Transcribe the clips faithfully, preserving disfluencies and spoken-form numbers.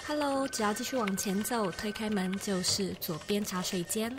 Hello， 只要继续往前走，推开门就是左边茶水间。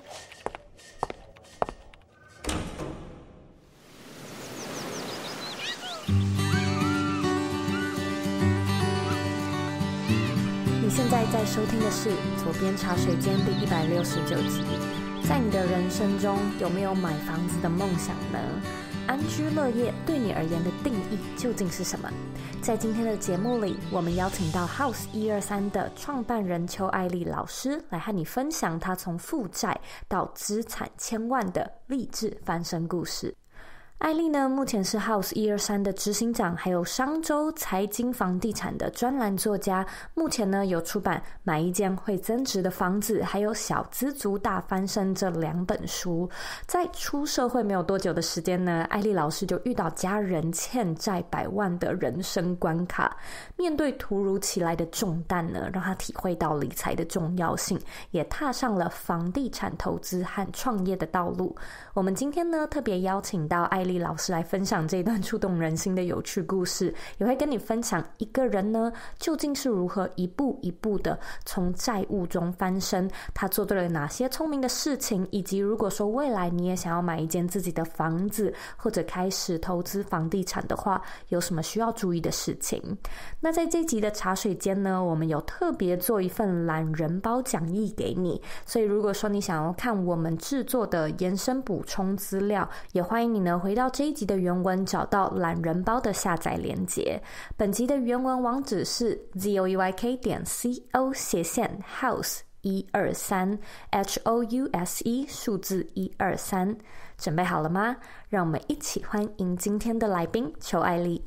你现在在收听的是左边茶水间第一百六十九集。在你的人生中，有没有买房子的梦想呢？安居乐业对你而言的定义究竟是什么？在今天的节目里，我们邀请到 House 一二三的创办人邱爱丽老师来和你分享她从负债到资产千万的励志翻身故事。艾丽呢，目前是 House 一二三的执行长，还有商周财经房地产的专栏作家。目前呢，有出版《买一间会增值的房子》还有《小资族大翻身》这两本书。在出社会没有多久的时间呢，艾丽老师就遇到家人欠债百万的人生关卡，面对突如其来的重担呢，让她体会到理财的重要性，也踏上了房地产投资和创业的道路。我们今天呢，特别邀请到艾丽老师来分享这段触动人心的有趣故事，也会跟你分享一个人呢究竟是如何一步一步的从债务中翻身，他做对了哪些聪明的事情，以及如果说未来你也想要买一间自己的房子，或者开始投资房地产的话，有什么需要注意的事情。那在这集的茶水间呢，我们有特别做一份懒人包讲义给你，所以如果说你想要看我们制作的延伸补充资料，也欢迎你呢回到这一集的原文，找到懒人包的下载连结。本集的原文网址是 zoyk 点 co 斜线 house 一二三 h o u s e 数字一二三。准备好了吗？让我们一起欢迎今天的来宾邱爱丽。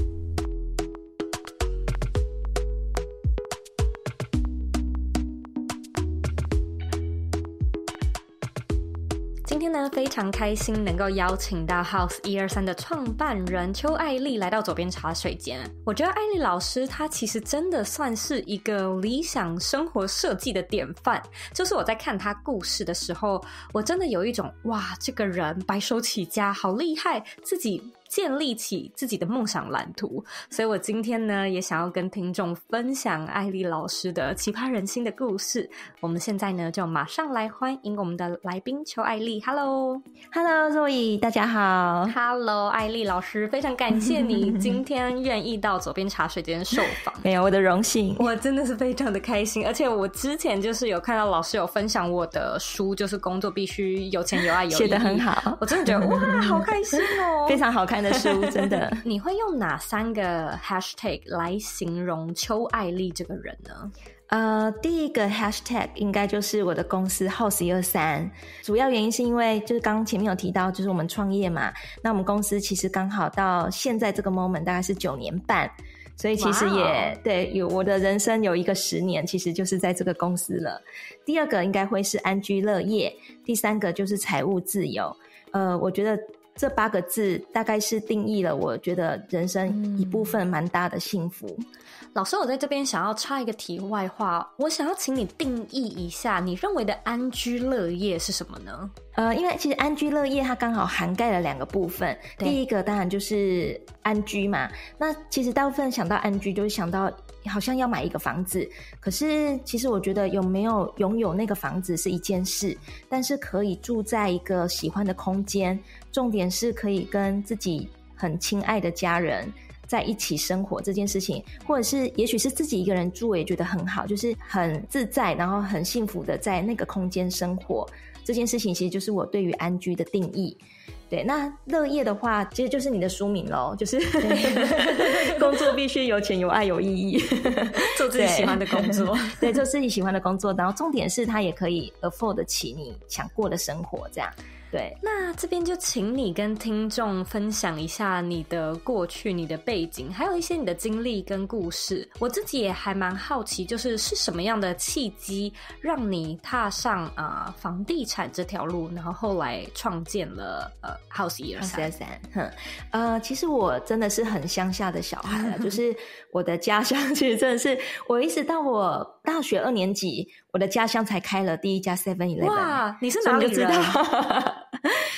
今天呢，非常开心能够邀请到 House 一二三的创办人邱爱丽来到左边茶水间。我觉得爱丽老师她其实真的算是一个理想生活设计的典范，就是我在看她故事的时候，我真的有一种哇，这个人白手起家好厉害，自己建立起自己的梦想蓝图。所以我今天呢，也想要跟听众分享爱丽老师的奇葩人心的故事。我们现在呢，就马上来欢迎我们的来宾邱爱丽。 Hello Hello Zoe， 大家好。 Hello 爱丽老师，非常感谢你今天愿意到左边茶水间受访。 没有，我的荣幸， 我真的是非常的开心。而且我之前就是有看到老师有分享我的书，就是工作必须有钱有爱有意义， 写得很好， 我真的觉得哇好开心哦非常好看的书，真的。 你会用哪三个 hashtag 来形容邱爱丽这个人呢？ 呃，第一个 hashtag 应该就是我的公司 House 一二三，主要原因是因为就是刚刚前面有提到，就是我们创业嘛，那我们公司其实刚好到现在这个 moment 大概是九年半，所以其实也、wow. 对，有我的人生有一个十年其实就是在这个公司了。第二个应该会是安居乐业，第三个就是财务自由。呃，我觉得这八个字大概是定义了我觉得人生一部分蛮大的幸福、嗯、 老师，我在这边想要插一个题外话，我想要请你定义一下你认为的安居乐业是什么呢？ 呃，因为其实安居乐业它刚好涵盖了两个部分，第一个当然就是安居嘛，那其实大部分想到安居就是想到好像要买一个房子，可是其实我觉得有没有拥有那个房子是一件事，但是可以住在一个喜欢的空间，重点是可以跟自己很亲爱的家人在一起生活这件事情，或者是也许是自己一个人住也觉得很好，就是很自在然后很幸福的在那个空间生活，这件事情其实就是我对于安居的定义。对，那乐业的话其实就是你的书名咯，就是工作必须有钱有爱有意义做自己喜欢的工作对，做自己喜欢的工作，然后重点是它也可以 afford 得起你想过的生活，这样。对， 那这边就请你跟听众分享一下你的过去、你的背景，还有一些你的经历跟故事。我自己也还蛮好奇，就是是什么样的契机让你踏上啊、呃、房地产这条路，然后后来创建了呃 House 一二三。 哼，呃，其实我真的是很乡下的小孩了，就是我的家乡其实真的是，我一直到我大学二年级，我的家乡才开了第一家 seven eleven。 哇，你是哪里人？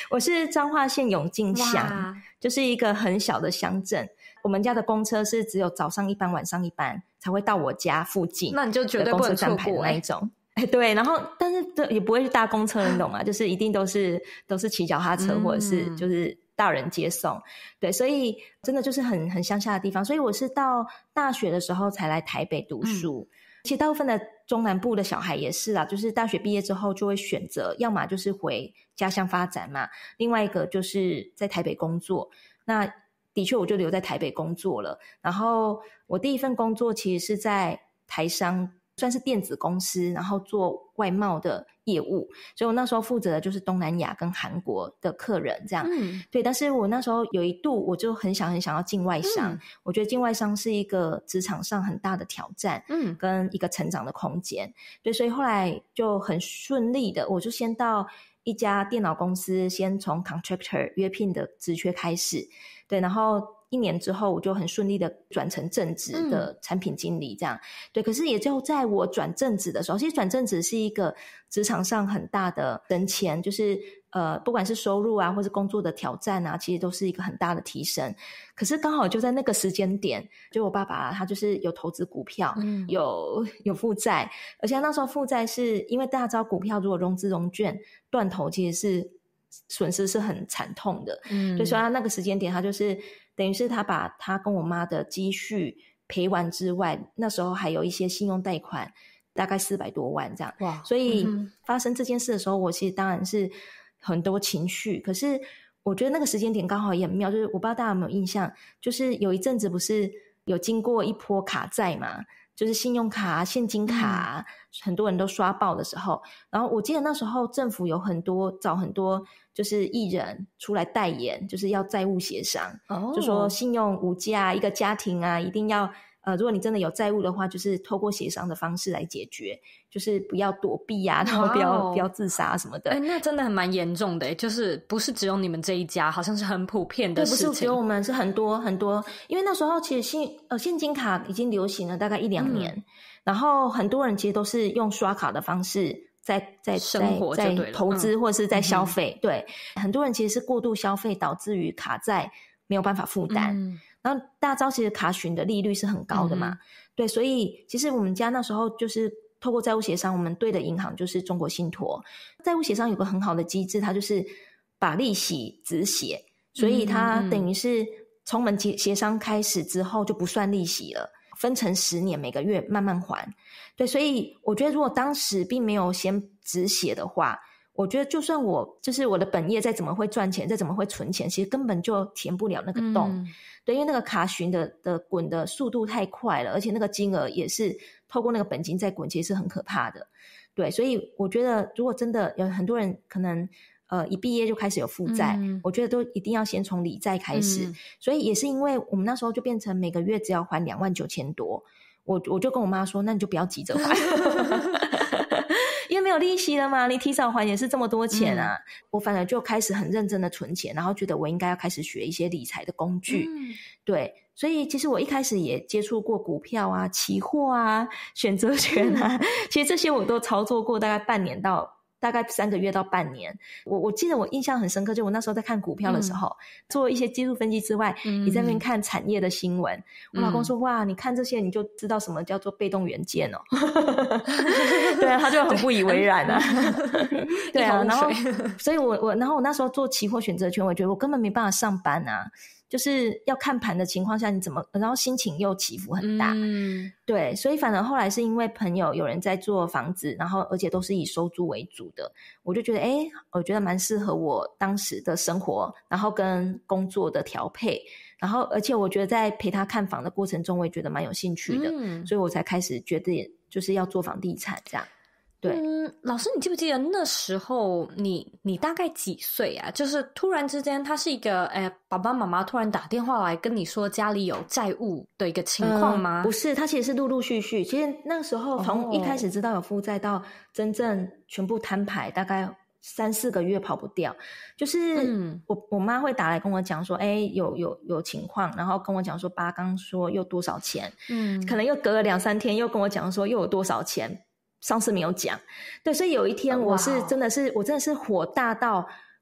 我是彰化县永靖乡，就是一个很小的乡镇。我们家的公车是只有早上一班晚上一班才会到我家附近， 那你就绝对不能错过那一种。哎，对，然后但是这也不会是搭公车，你懂吗？就是一定都是都是骑脚踏车，或者是就是大人接送。对，所以真的就是很很乡下的地方。所以我是到大学的时候才来台北读书。嗯，其实大部分的中南部的小孩也是啦，就是大学毕业之后就会选择，要么就是回家乡发展嘛，另外一个就是在台北工作。那的确我就留在台北工作了。然后我第一份工作其实是在台商，算是电子公司，然后做外贸的业务，所以我那时候负责的就是东南亚跟韩国的客人这样。嗯，对，但是我那时候有一度我就很想很想要进外商。嗯，我觉得进外商是一个职场上很大的挑战，嗯，跟一个成长的空间。对，所以后来就很顺利的，我就先到一家电脑公司，先从 contractor 约聘的职缺开始。对，然后一年之后我就很顺利的转成正职的产品经理这样。嗯，对，可是也就在我转正职的时候，其实转正职是一个职场上很大的升迁，就是呃，不管是收入啊或是工作的挑战啊，其实都是一个很大的提升。可是刚好就在那个时间点，就我爸爸他就是有投资股票，嗯，有有负债，而且那时候负债是因为大家知道股票如果融资融券断头其实是损失是很惨痛的。嗯，所以说他那个时间点他就是等于是他把他跟我妈的积蓄赔完之外，那时候还有一些信用贷款大概四百多万这样。哇！所以发生这件事的时候，我其实当然是很多情绪，可是我觉得那个时间点刚好也很妙，就是我不知道大家有没有印象，就是有一阵子不是有经过一波卡债嘛，就是信用卡、现金卡、嗯、很多人都刷爆的时候，然后我记得那时候政府有很多找很多就是艺人出来代言，就是要债务协商，哦，就说信用无价，一个家庭啊一定要呃，如果你真的有债务的话，就是透过协商的方式来解决，就是不要躲避啊，然后不要、wow. 不要自杀什么的。 哎，那真的很蛮严重的，就是不是只有你们这一家，好像是很普遍的事情。 对，不是只有我们，是很多很多。因为那时候其实现呃现金卡已经流行了大概一两年，嗯，然后很多人其实都是用刷卡的方式在在生活就对了， 在投资或者是在消费，嗯。对，很多人其实是过度消费导致于卡债没有办法负担。嗯，然后大家知道其实卡询的利率是很高的嘛，嗯，对，所以其实我们家那时候就是透过债务协商，我们对的银行就是中国信托。债务协商有个很好的机制，它就是把利息止血，所以它等于是从我们协商开始之后就不算利息了，分成十年，每个月慢慢还。对，所以我觉得如果当时并没有先止血的话，我觉得就算我就是我的本业再怎么会赚钱，再怎么会存钱，其实根本就填不了那个洞。嗯，对，因为那个卡询的的滚的速度太快了，而且那个金额也是透过那个本金在滚，其实是很可怕的。对，所以我觉得如果真的有很多人可能呃一毕业就开始有负债，嗯，我觉得都一定要先从理债开始。嗯，所以也是因为我们那时候就变成每个月只要还两万九千多，我我就跟我妈说，那你就不要急着还。因为没有利息了嘛，你提早还也是这么多钱啊。嗯，我反而就开始很认真的存钱，然后觉得我应该要开始学一些理财的工具。嗯，对，所以其实我一开始也接触过股票啊、期货啊、选择权啊，嗯，其实这些我都操作过大概半年到大概三个月到半年。我我记得我印象很深刻，就我那时候在看股票的时候，嗯，做一些技术分析之外，嗯，你在那边看产业的新闻，我老公说，嗯，哇，你看这些你就知道什么叫做被动元件哦。对啊，他就很不以为然啊。对啊，然后所以我我然后我那时候做期货选择权，我觉得我根本没办法上班啊，就是要看盘的情况下你怎么，然后心情又起伏很大。嗯，对，所以反而后来是因为朋友有人在做房子，然后而且都是以收租为主的，我就觉得诶我觉得蛮适合我当时的生活，然后跟工作的调配，然后而且我觉得在陪他看房的过程中我也觉得蛮有兴趣的。嗯，所以我才开始觉得就是要做房地产这样。对， 嗯，老师，你记不记得那时候你你大概几岁啊？就是突然之间，他是一个，哎，爸爸妈妈突然打电话来跟你说家里有债务的一个情况吗？ 嗯，不是，他其实是陆陆续续。其实那个时候从一开始知道有负债到真正全部摊牌，大概三四个月跑不掉。就是我、嗯、我妈会打来跟我讲说，哎，有有有情况，然后跟我讲说，爸刚说又多少钱，嗯，可能又隔了两三天又跟我讲说又有多少钱。上次没有讲。对，所以有一天我是真的是我真的是火大到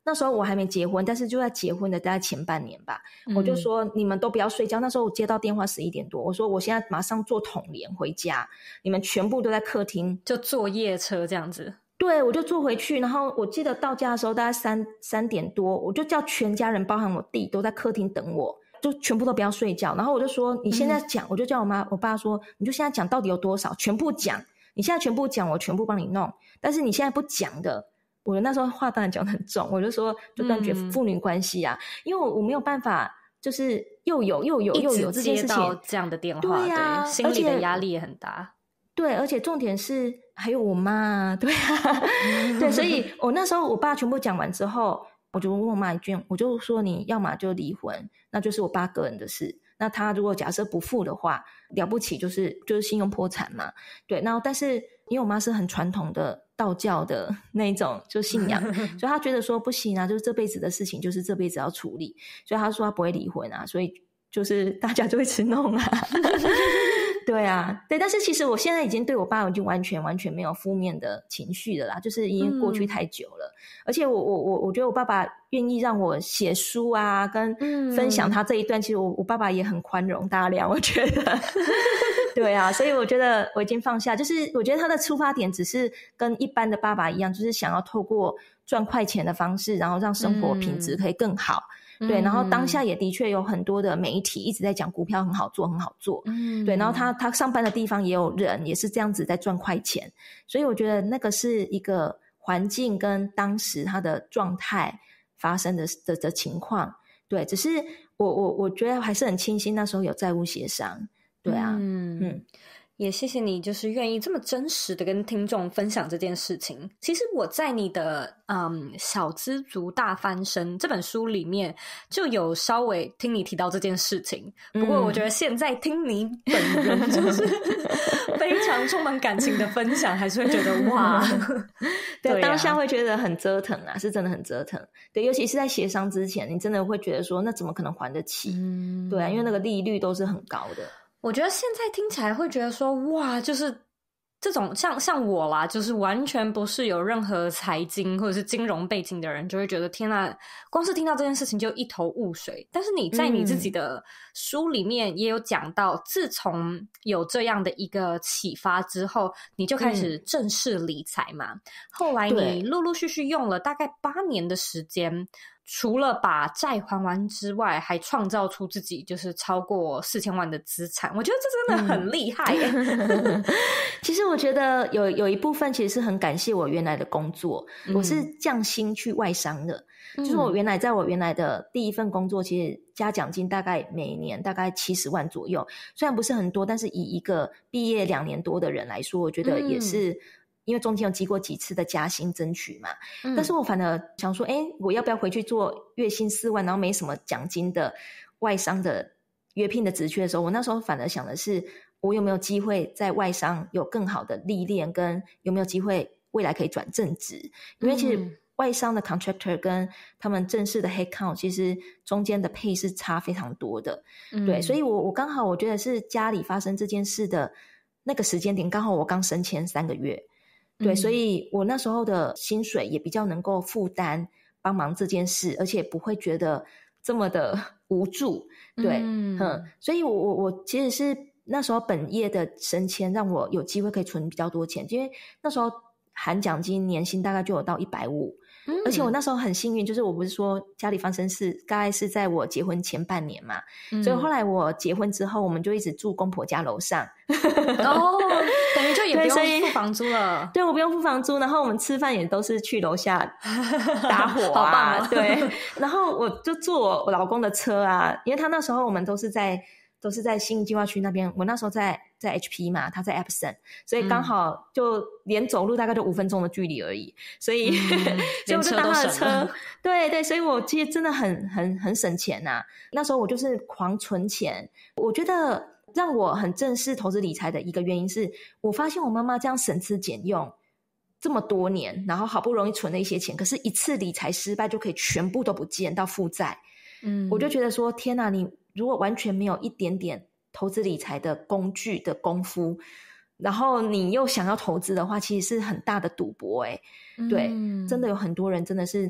那时候我还没结婚，但是就在结婚的大概前半年吧， 嗯、 我就说你们都不要睡觉。那时候我接到电话十一点多，我说我现在马上坐统联回家，你们全部都在客厅， 就坐夜车这样子。 对，我就坐回去，然后我记得到家的时候大概三三点多，我就叫全家人包含我弟都在客厅等我，就全部都不要睡觉。然后我就说你现在讲、嗯、我就叫我妈我爸说你就现在讲到底有多少，全部讲，你现在全部讲，我全部帮你弄，但是你现在不讲的，我那时候话当然讲得很重，我就说就断绝父女关系啊、嗯、因为 我, 我没有办法就是又有又有又有这件事情， 一直接到这样的电话， 对啊， 对，心里的压力也很大。 对，而且重点是还有我妈，对啊，对，所以我那时候我爸全部讲完之后，我就问我妈一句，我就说你要嘛就离婚，那就是我爸个人的事，那他如果假设不付的话，了不起就是就是信用破产嘛，对，然后但是因为我妈是很传统的道教的那种就信仰，所以他觉得说不行啊，就是这辈子的事情就是这辈子要处理，所以他说他不会离婚啊，所以就是大家就会去弄啊。对啊，对，但是其实我现在已经对我爸已经完全完全没有负面的情绪了啦，就是已经过去太久了、嗯、而且我我我我觉得我爸爸愿意让我写书啊跟分享他这一段、嗯、其实我我爸爸也很宽容大量，我觉得对啊，所以我觉得我已经放下，就是我觉得他的出发点只是跟一般的爸爸一样，就是想要透过赚快钱的方式，然后让生活品质可以更好、嗯、对，然后当下也的确有很多的媒体一直在讲股票很好做很好做、嗯、对，然后他他上班的地方也有人也是这样子在赚快钱，所以我觉得那个是一个环境跟当时他的状态发生的 的, 的情况，对，只是我我我觉得还是很庆幸那时候有债务协商，对啊，嗯嗯， 也谢谢你就是愿意这么真实的跟听众分享这件事情。其实我在你的嗯小资族大翻身这本书里面就有稍微听你提到这件事情，不过我觉得现在听你本人就是非常充满感情的分享，还是会觉得哇对, 对、啊、当下会觉得很折腾啊，是真的很折腾，对，尤其是在协商之前你真的会觉得说那怎么可能还得起、嗯、对啊，因为那个利率都是很高的。 我觉得现在听起来会觉得说哇，就是这种像像我啦，就是完全不是有任何财经或者是金融背景的人，就会觉得天哪，光是听到这件事情就一头雾水。但是你在你自己的书里面也有讲到、嗯、自从有这样的一个启发之后，你就开始正式理财嘛、嗯、后来你陆陆续续用了大概八年的时间，除了把债还完之外，还创造出自己就是超过四千万的资产，我觉得这真的很厉害耶、嗯、 其实我觉得有有一部分其实是很感谢我原来的工作、嗯、我是降薪去外商的、嗯、就是我原来在我原来的第一份工作，其实加奖金大概每年大概七十万左右，虽然不是很多，但是以一个毕业两年多的人来说，我觉得也是、嗯，因为中间有经过几次的加薪争取嘛、嗯、但是我反而想说诶我要不要回去做月薪四万然后没什么奖金的外商的约聘的职缺的时候，我那时候反而想的是我有没有机会在外商有更好的历练，跟有没有机会未来可以转正职，因为其实外商的 contractor 跟他们正式的 headcount 其实中间的配是差非常多的、嗯、对，所以我我刚好我觉得是家里发生这件事的那个时间点，刚好我刚升迁三个月，对、嗯，所以我那时候的薪水也比较能够负担帮忙这件事，而且不会觉得这么的无助，对，嗯，嗯所以我我我其实是那时候本业的升迁让我有机会可以存比较多钱，因为那时候含奖金年薪大概就有到一百五十、嗯、而且我那时候很幸运，就是我不是说家里发生事大概是在我结婚前半年嘛、嗯、所以后来我结婚之后我们就一直住公婆家楼上哦，等于就也不用付房租了。 对, 对我不用付房租，然后我们吃饭也都是去楼下打火啊好棒哦， 对，然后我就坐我老公的车啊，因为他那时候我们都是在都是在信义计划区那边，我那时候在在 H P 嘛，他在 Epson， 所以刚好就连走路大概就五分钟的距离而已，所以、嗯、所以我就当他的车，对对，所以我其实真的很很很省钱啊。那时候我就是狂存钱，我觉得让我很正视投资理财的一个原因是，我发现我妈妈这样省吃俭用这么多年，然后好不容易存了一些钱，可是一次理财失败就可以全部都不见到负债，嗯，我就觉得说天哪，你如果完全没有一点点投资理财的工具的功夫，然后你又想要投资的话，其实是很大的赌博欸。对、嗯、真的有很多人真的是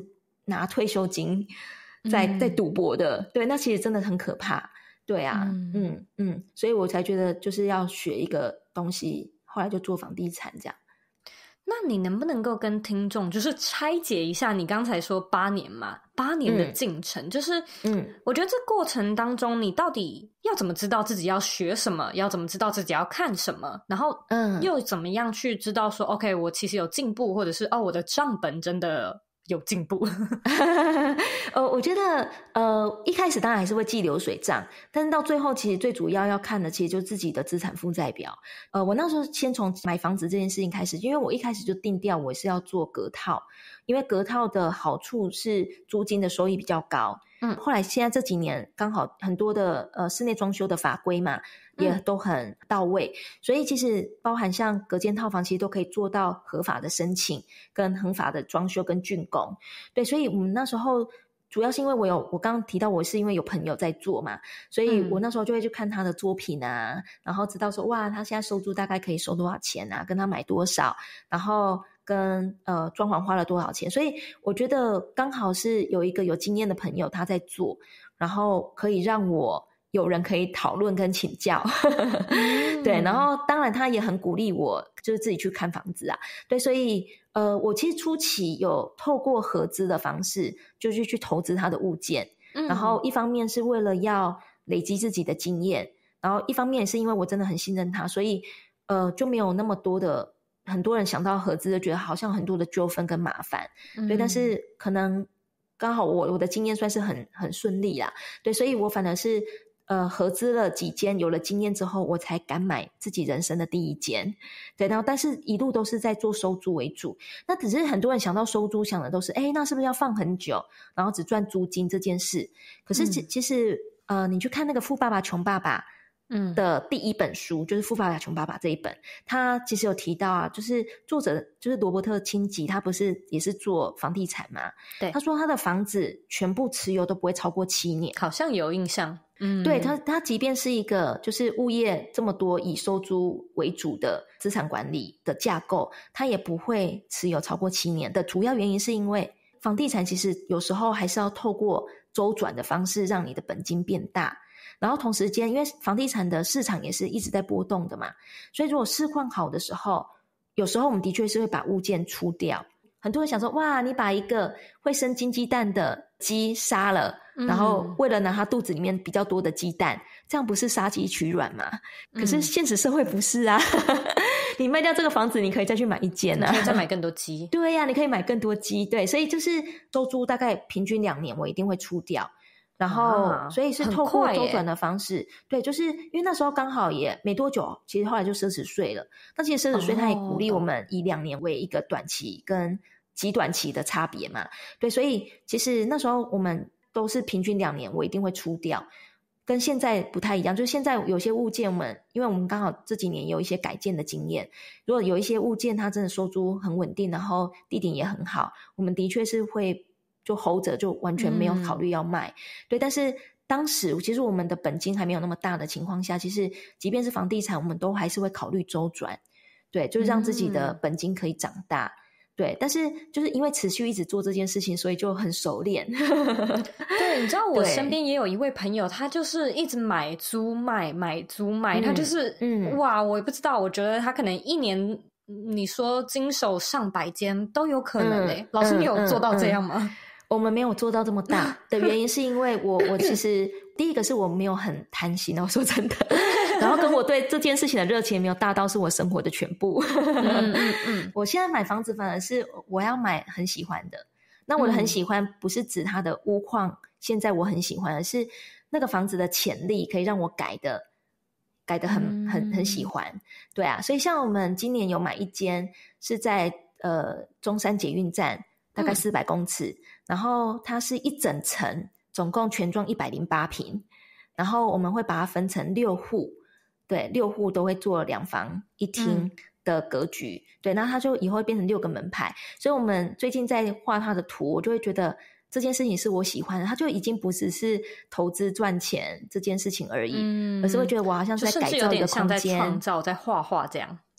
拿退休金在、嗯、在赌博的，对，那其实真的很可怕。对啊，嗯嗯嗯，所以我才觉得就是要学一个东西，后来就做房地产这样。 那你能不能够跟听众就是拆解一下你刚才说八年嘛，八年的进程、嗯、就是嗯，我觉得这过程当中你到底要怎么知道自己要学什么，要怎么知道自己要看什么，然后嗯，又怎么样去知道说 OK 我其实有进步，或者是哦我的账本真的有进步。 呃，我觉得呃一开始当然还是会记流水账，但是到最后其实最主要要看的其实就是自己的资产负债表。呃，我那时候先从买房子这件事情开始，因为我一开始就定调我是要做隔套，因为隔套的好处是租金的收益比较高。嗯，后来现在这几年刚好很多的呃室内装修的法规嘛也都很到位、嗯、所以其实包含像隔间套房其实都可以做到合法的申请跟合法的装修跟竣工。对，所以我们那时候主要是因为我有我刚刚提到我是因为有朋友在做嘛，所以我那时候就会去看他的作品啊、嗯、然后知道说哇他现在收租大概可以收多少钱啊，跟他买多少，然后跟呃装潢花了多少钱，所以我觉得刚好是有一个有经验的朋友他在做，然后可以让我有人可以讨论跟请教。对，然后当然他也很鼓励我就是自己去看房子啊。对，所以呃我其实初期有透过合资的方式就是去投资他的物件、嗯、然后一方面是为了要累积自己的经验，然后一方面也是因为我真的很信任他，所以呃就没有那么多的很多人想到合资就觉得好像很多的纠纷跟麻烦、嗯、对，但是可能刚好我我的经验算是很很顺利啦。对，所以我反而是呃合资了几间，有了经验之后我才敢买自己人生的第一间。对，然后但是一路都是在做收租为主。那只是很多人想到收租想的都是诶那是不是要放很久然后只赚租金这件事，可是其、嗯、其实呃你去看那个富爸爸穷爸爸嗯的第一本书就是富爸爸穷爸爸这一本，他其实有提到啊，就是作者就是罗伯特清崎，他不是也是做房地产嘛，对，他说他的房子全部持有都不会超过七年， 好像有印象。嗯， 对，他他即便是一个就是物业这么多以收租为主的资产管理的架构，他也不会持有超过七年的主要原因是因为房地产其实有时候还是要透过周转的方式让你的本金变大，然后同时间因为房地产的市场也是一直在波动的嘛，所以如果市况好的时候，有时候我们的确是会把物件出掉。很多人想说哇你把一个会生金鸡蛋的鸡杀了、嗯、然后为了拿它肚子里面比较多的鸡蛋，这样不是杀鸡取卵吗？可是现实社会不是啊、嗯、你卖掉这个房子你可以再去买一间啊， 你可以再买更多鸡。 对呀、啊、你可以买更多鸡。对，所以就是收租大概平均两年我一定会出掉，然后、啊、所以是透过周转的方式。对，就是因为那时候刚好也没多久，其实后来就奢侈税了，那其实奢侈税它也鼓励我们以两年为一个短期跟极短期的差别嘛。对，所以其实那时候我们都是平均两年我一定会出掉，跟现在不太一样，就是现在有些物件我们因为我们刚好这几年有一些改建的经验，如果有一些物件它真的收租很稳定，然后地点也很好，我们的确是会就 hold 着，就完全没有考虑要卖、嗯、对。但是当时其实我们的本金还没有那么大的情况下，其实即便是房地产我们都还是会考虑周转，对，就是让自己的本金可以长大、嗯对，但是就是因为持续一直做这件事情，所以就很熟练。 对，你知道我身边也有一位朋友，他就是一直买租卖买租卖、嗯、他就是嗯哇我也不知道，我觉得他可能一年你说经手上百间都有可能耶、嗯、老师你有做到这样吗？ 嗯嗯嗯我们没有做到这么大的原因是因为我我其实第一个是我没有很贪心，我说真的，然后跟我对这件事情的热情也没有大到是我生活的全部。嗯嗯嗯，我现在买房子反而是我要买很喜欢的，那我的很喜欢不是指它的屋况现在我很喜欢，而是那个房子的潜力可以让我改的改的很很很喜欢。对啊，所以像我们今年有买一间是在呃中山捷运站大概四百公尺、嗯、然后它是一整层，总共全幢一百零八坪，然后我们会把它分成六户，对，六户都会做两房一厅的格局、嗯、对，那它就以后会变成六个门牌。所以我们最近在画它的图，我就会觉得这件事情是我喜欢的，它就已经不只是投资赚钱这件事情而已、嗯、而是会觉得我好像在改造一个空间， 就是有点像在创造在画画这样。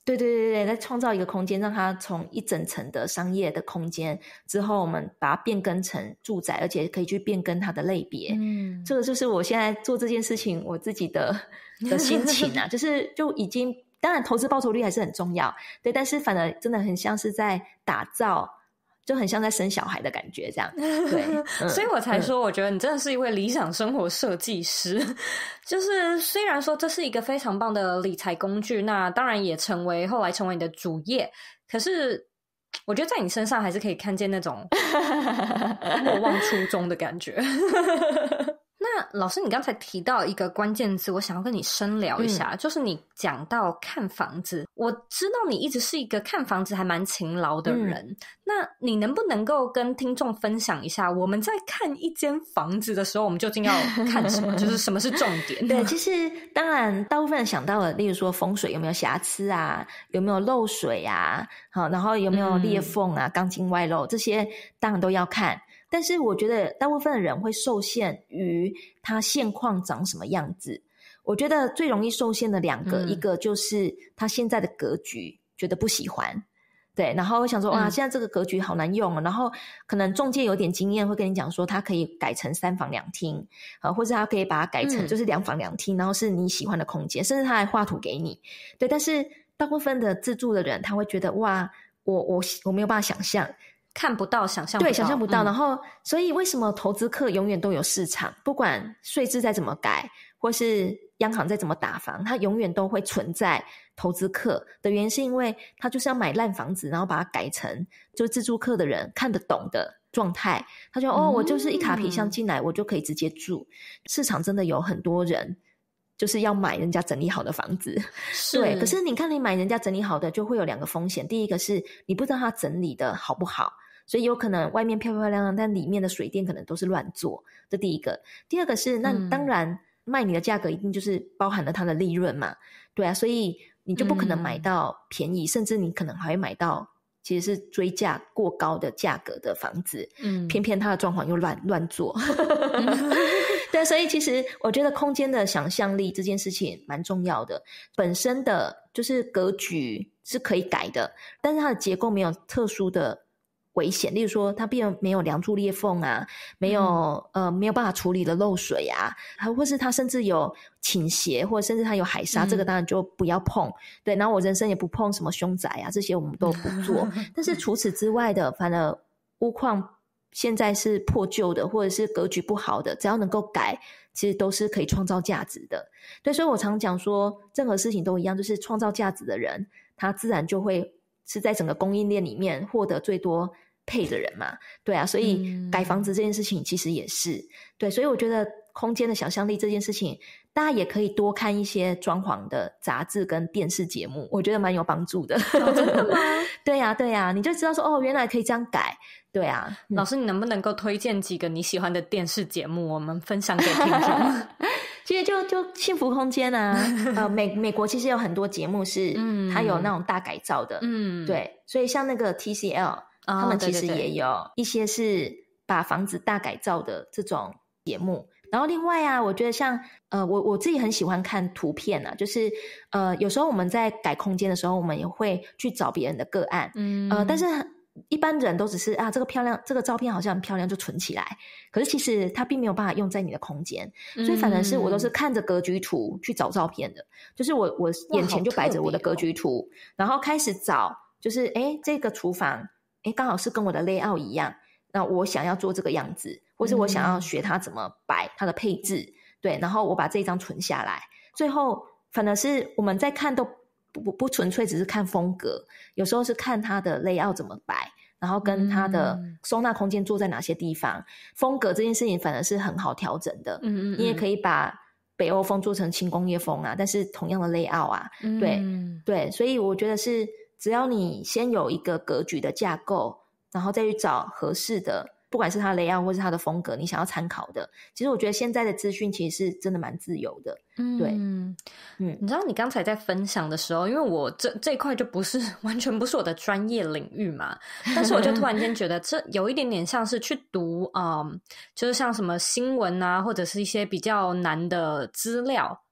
对对对对，再创造一个空间，让它从一整层的商业的空间之后，我们把它变更成住宅，而且可以去变更它的类别。嗯，这个就是我现在做这件事情我自己的的心情啊，就是就已经，当然投资报酬率还是很重要，对，但是反而真的很像是在打造。就很像在生小孩的感觉这样，对、 嗯、所以我才说我觉得你真的是一位理想生活设计师。就是虽然说这是一个非常棒的理财工具，那当然也成为后来成为你的主业，可是我觉得在你身上还是可以看见那种莫忘初衷的感觉。那老师你刚才提到一个关键字，我想要跟你深聊一下、嗯、就是你讲到看房子，我知道你一直是一个看房子还蛮勤劳的人、嗯、那你能不能够跟听众分享一下，我们在看一间房子的时候我们究竟要看什么就是什么是重点？ 对，其实当然大部分人想到了例如说风水有没有瑕疵啊，有没有漏水啊，好，然后有没有裂缝啊、钢、嗯、筋外露，这些当然都要看，但是我觉得大部分的人会受限于他现况长什么样子。我觉得最容易受限的两个、嗯、一个就是他现在的格局觉得不喜欢，对，然后会想说哇、嗯、现在这个格局好难用、哦、然后可能中介有点经验会跟你讲说他可以改成三房两厅、呃、或是他可以把它改成就是两房两厅、嗯、然后是你喜欢的空间，甚至他还画图给你，对，但是大部分的自住的人他会觉得哇我我我没有办法想象， 看不到，想象不到， 对，想象不到、嗯、然后所以为什么投资客永远都有市场，不管税制再怎么改或是央行再怎么打房，它永远都会存在投资客的原因，是因为他就是要买烂房子然后把它改成就是自住客的人看得懂的状态，他就、嗯、哦，我就是一卡皮箱进来我就可以直接住。市场真的有很多人就是要买人家整理好的房子，对，可是你看你买人家整理好的就会有两个风险，第一个是你不知道他整理的好不好，所以有可能外面漂漂亮亮但里面的水电可能都是乱做，这第一个。第二个是那当然卖你的价格一定就是包含了它的利润嘛，对啊，所以你就不可能买到便宜、嗯、甚至你可能还会买到其实是追价过高的价格的房子，嗯，偏偏它的状况又乱乱做。对，所以其实我觉得空间的想象力这件事情蛮重要的，本身的就是格局是可以改的，但是它的结构没有特殊的危险，例如说它并没有梁柱裂缝啊，没有、嗯、呃没有办法处理的漏水啊，或是它甚至有倾斜，或者甚至它有海沙、嗯、这个当然就不要碰，对，然后我人生也不碰什么凶宅啊，这些我们都不做。但是除此之外的，反而屋况现在是破旧的或者是格局不好的，只要能够改其实都是可以创造价值的。对，所以我常讲说任何事情都一样，就是创造价值的人他自然就会是在整个供应链里面获得最多配的人嘛，对啊，所以改房子这件事情其实也是、嗯、对，所以我觉得空间的想象力这件事情大家也可以多看一些装潢的杂志跟电视节目，我觉得蛮有帮助的。 哦，真的吗？ 对啊对啊，你就知道说哦原来可以这样改，对啊、 嗯、老师你能不能够推荐几个你喜欢的电视节目我们分享给听众？ 其实就就幸福空间啊，呃，美美国其实有很多节目是、嗯、它有那种大改造的，嗯，对，所以像那个 T C L、哦、他们其实也有一些是把房子大改造的这种节目。然后另外啊，我觉得像呃，我我自己很喜欢看图片啊，就是呃，有时候我们在改空间的时候，我们也会去找别人的个案，嗯，呃，但是一般人都只是啊，这个漂亮，这个照片好像很漂亮就存起来，可是其实它并没有办法用在你的空间，所以反正是我都是看着格局图去找照片的，就是我我眼前就摆着我的格局图，然后开始找，就是诶这个厨房诶刚好是跟我的 layout 一样，那我想要做这个样子，或是我想要学它怎么摆它的配置，对，然后我把这一张存下来，最后反而是我们在看都不不纯粹只是看风格，有时候是看它的 layout 怎么摆，然后跟它的收纳空间坐在哪些地方、嗯、风格这件事情反而是很好调整的，嗯嗯嗯，你也可以把北欧风做成轻工业风啊，但是同样的 layout 啊，嗯、对对，所以我觉得是只要你先有一个格局的架构，然后再去找合适的，不管是它的 layout 或是它的风格你想要参考的，其实我觉得现在的资讯其实是真的蛮自由的，嗯，对，嗯， 你知道你刚才在分享的时候，因为我这这一块就不是完全不是我的专业领域嘛，但是我就突然间觉得这有一点点像是去读嗯，就是像什么新闻啊，或者是一些比较难的资料，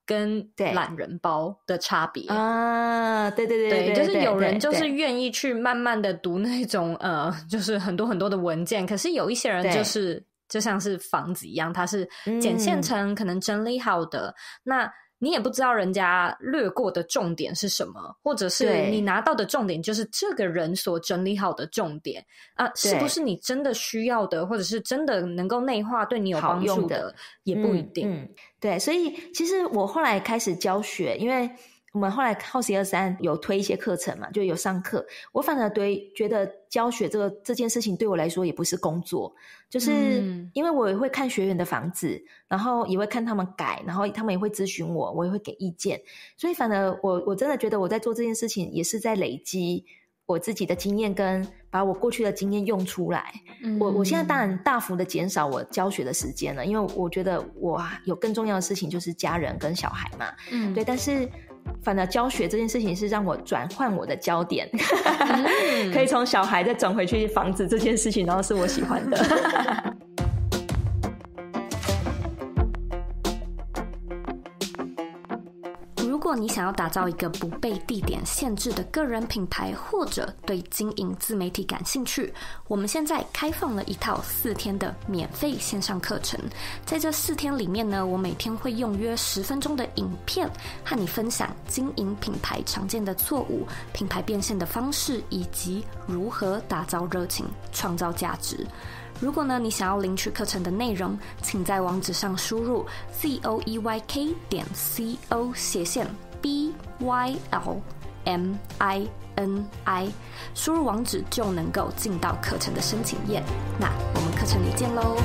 跟懒人包的差别啊。对对对对, 对，就是有人就是愿意去慢慢的读那种呃，就是很多很多的文件，可是有一些人就是就像是房子一样，它是剪现成可能整理好的、嗯、那你也不知道人家略过的重点是什么，或者是你拿到的重点就是这个人所整理好的重点啊，是不是你真的需要的，或者是真的能够内化对你有帮助 的, 的也不一定、 嗯嗯、对，所以其实我后来开始教学，因为我们后来 House 一二三有推一些课程嘛，就有上课，我反而对觉得教学这个这件事情对我来说也不是工作，就是因为我也会看学员的房子，然后也会看他们改，然后他们也会咨询我，我也会给意见，所以反而我我真的觉得我在做这件事情也是在累积我自己的经验，跟把我过去的经验用出来、嗯、我我现在当然大幅的减少我教学的时间了，因为我觉得我有更重要的事情就是家人跟小孩嘛，嗯，对，但是反而教学这件事情是让我转换我的焦点、嗯、可以从小孩再转回去房子这件事情，然后是我喜欢的如果你想要打造一个不被地点限制的个人品牌，或者对经营自媒体感兴趣，我们现在开放了一套四天的免费线上课程。在这四天里面呢，我每天会用约十分钟的影片和你分享经营品牌常见的错误、品牌变现的方式，以及如何打造热情、创造价值。如果呢你想要领取课程的内容，请在网址上输入 zoeyk 点 co 斜线 b y l m i n i， 输入网址就能够进到课程的申请页。那我们课程里见喽。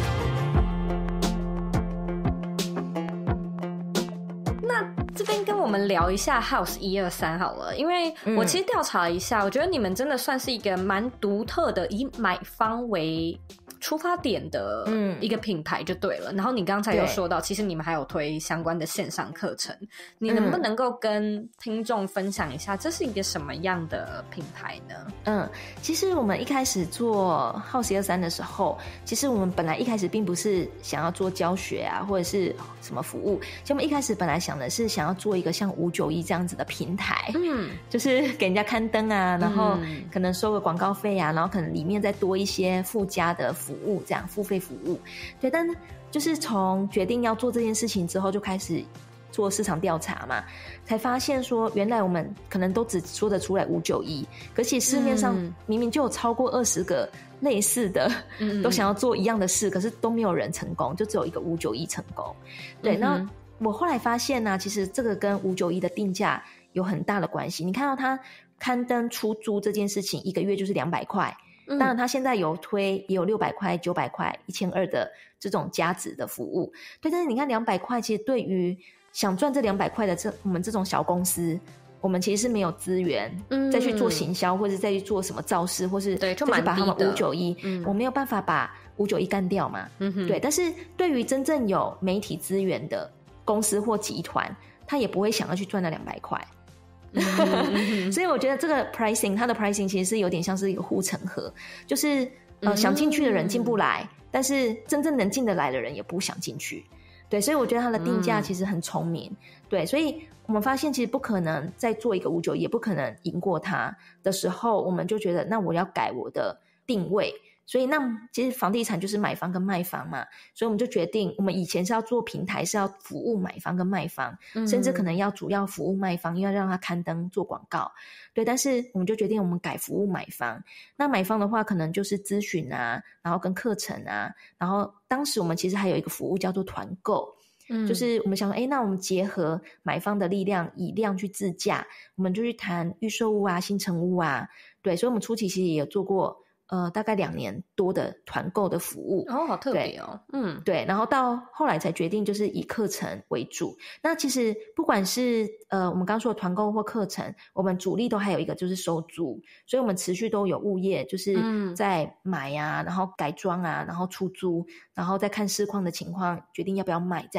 这边跟我们聊一下 House 一二三好了，因为我其实调查了一下、嗯、我觉得你们真的算是一个蛮独特的，以买方为出发点的一个品牌就对了、嗯、然后你刚才有说到其实你们还有推相关的线上课程，你能不能够跟听众分享一下这是一个什么样的品牌呢？ 嗯，其实我们一开始做 House 一二三的时候，其实我们本来一开始并不是想要做教学啊或者是什么服务，其实我们一开始本来想的是想要做一个像五九一这样子的平台，嗯，就是给人家刊登啊，然后可能收个广告费啊，然后可能里面再多一些附加的服务，这样付费服务。对，但就是从决定要做这件事情之后，就开始做市场调查嘛，才发现说原来我们可能都只说得出来五九一，可是市面上明明就有超过二十个类似的、嗯、都想要做一样的事，可是都没有人成功，就只有一个五九一成功。对，那、嗯、我后来发现呢、啊，其实这个跟五九一的定价有很大的关系。你看到它刊登出租这件事情，一个月就是两百块，当然它现在有推也有六百块、九百块、一千二的这种加值的服务。对，但是你看两百块，其实对于想赚这两百块的这我们这种小公司，我们其实是没有资源、嗯、再去做行销，或者再去做什么造势，或是再去把他们五九一，我没有办法把五九一干掉嘛、嗯、对。但是对于真正有媒体资源的公司或集团，他也不会想要去赚那两百块。嗯、所以我觉得这个 pricing 它的 pricing 其实是有点像是一个护城河，就是呃想进去的人进不来、嗯、但是真正能进得来的人也不想进去。对，所以我觉得它的定价其实很聪明、嗯、对，所以我们发现其实不可能再做一个五九一，也不可能赢过它的时候，我们就觉得那我要改我的定位。所以那其实房地产就是买方跟卖方嘛，所以我们就决定我们以前是要做平台，是要服务买方跟卖方、嗯、甚至可能要主要服务卖方，因为要让他刊登做广告。对，但是我们就决定我们改服务买方。那买方的话可能就是咨询啊，然后跟课程啊，然后当时我们其实还有一个服务叫做团购，嗯，就是我们想说诶那我们结合买方的力量，以量去自价，我们就去谈预售屋啊、新成屋啊。对，所以我们初期其实也有做过呃，大概两年多的团购的服务。 哦，好特别哦。 嗯，对，然后到后来才决定就是以课程为主。那其实不管是呃我们刚刚说的团购或课程，我们主力都还有一个就是收租，所以我们持续都有物业就是在买啊、嗯、然后改装啊，然后出租，然后再看市况的情况决定要不要卖这样。